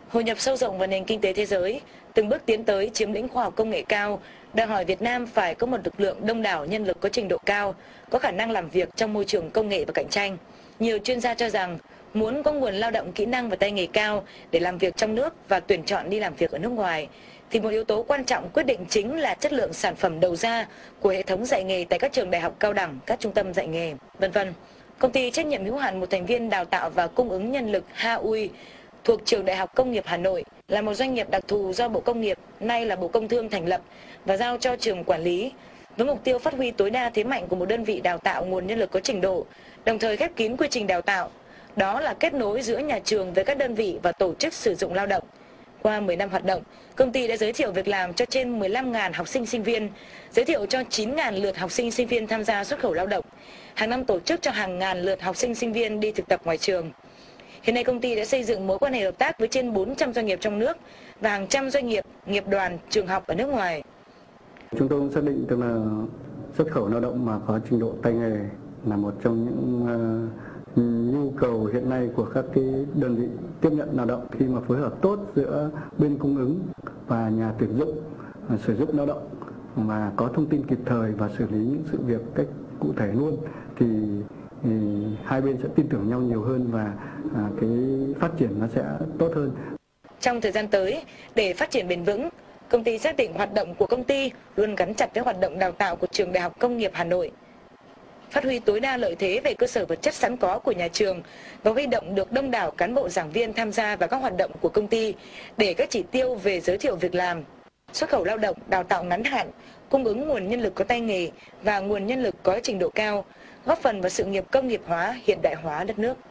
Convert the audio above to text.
Hội nhập sâu rộng vào nền kinh tế thế giới, từng bước tiến tới chiếm lĩnh khoa học công nghệ cao, đòi hỏi Việt Nam phải có một lực lượng đông đảo nhân lực có trình độ cao, có khả năng làm việc trong môi trường công nghệ và cạnh tranh. Nhiều chuyên gia cho rằng, muốn có nguồn lao động kỹ năng và tay nghề cao để làm việc trong nước và tuyển chọn đi làm việc ở nước ngoài, thì một yếu tố quan trọng quyết định chính là chất lượng sản phẩm đầu ra của hệ thống dạy nghề tại các trường đại học cao đẳng, các trung tâm dạy nghề, vân vân. Công ty trách nhiệm hữu hạn một thành viên đào tạo và cung ứng nhân lực HUI thuộc Trường Đại học Công nghiệp Hà Nội là một doanh nghiệp đặc thù do Bộ Công nghiệp, nay là Bộ Công Thương thành lập và giao cho trường quản lý, với mục tiêu phát huy tối đa thế mạnh của một đơn vị đào tạo nguồn nhân lực có trình độ, đồng thời khép kín quy trình đào tạo. Đó là kết nối giữa nhà trường với các đơn vị và tổ chức sử dụng lao động. Qua 10 năm hoạt động, công ty đã giới thiệu việc làm cho trên 15.000 học sinh sinh viên, giới thiệu cho 9.000 lượt học sinh sinh viên tham gia xuất khẩu lao động. Hàng năm tổ chức cho hàng ngàn lượt học sinh sinh viên đi thực tập ngoài trường. Hiện nay công ty đã xây dựng mối quan hệ hợp tác với trên 400 doanh nghiệp trong nước và hàng trăm doanh nghiệp, nghiệp đoàn, trường học ở nước ngoài. Chúng tôi cũng xác định tức là xuất khẩu lao động mà có trình độ tay nghề là một trong những nhu cầu hiện nay của các cái đơn vị tiếp nhận lao động, khi mà phối hợp tốt giữa bên cung ứng và nhà tuyển dụng sử dụng lao động và có thông tin kịp thời và xử lý những sự việc cách cụ thể luôn thì hai bên sẽ tin tưởng nhau nhiều hơn và cái phát triển nó sẽ tốt hơn. Trong thời gian tới, để phát triển bền vững, công ty xác định hoạt động của công ty luôn gắn chặt với hoạt động đào tạo của Trường Đại học Công nghiệp Hà Nội, phát huy tối đa lợi thế về cơ sở vật chất sẵn có của nhà trường và huy động được đông đảo cán bộ giảng viên tham gia vào các hoạt động của công ty để các chỉ tiêu về giới thiệu việc làm, xuất khẩu lao động, đào tạo ngắn hạn, cung ứng nguồn nhân lực có tay nghề và nguồn nhân lực có trình độ cao, góp phần vào sự nghiệp công nghiệp hóa, hiện đại hóa đất nước.